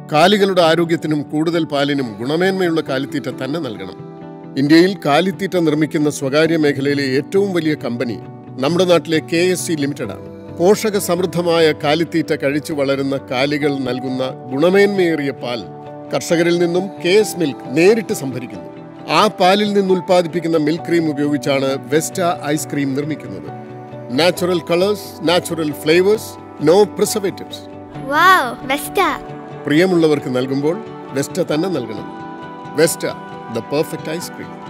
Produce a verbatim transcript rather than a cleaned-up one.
കാലികളുടെ ആരോഗ്യത്തിനും കൂടുതൽ പാലിനും ഗുണമേന്മയുള്ള കാലിത്തീറ്റ തന്നെ നൽകണം. ഇന്ത്യയിൽ കാലിത്തീറ്റ നിർമ്മിക്കുന്ന സ്വകാര്യ മേഖലയിലെ ഏറ്റവും വലിയ കമ്പനി നമ്മുടെ നാട്ടിലെ കെ എസ് സി ലിമിറ്റഡാണ്. പോഷക സമൃദ്ധമായ കാലിത്തീറ്റ കഴിച്ചു വളരുന്ന കാലികൾ നൽകുന്ന ഗുണമേന്മയേറിയ പാൽ കർഷകരിൽ നിന്നും കെ എസ് മിൽക്ക് നേരിട്ട് സംഭരിക്കുന്നു. ആ പാലിൽ നിന്ന് ഉൽപ്പാദിപ്പിക്കുന്ന മിൽക്ക് ക്രീം ഉപയോഗിച്ചാണ് വെസ്റ്റ ഐസ്ക്രീം നിർമ്മിക്കുന്നത്. Natural colours, natural flavours, no preservatives. Wow, Vesta. പ്രിയമുള്ളവർക്ക് നൽകുമ്പോൾ വെസ്റ്റ തന്നെ നൽകണം. Vesta, the perfect ice cream.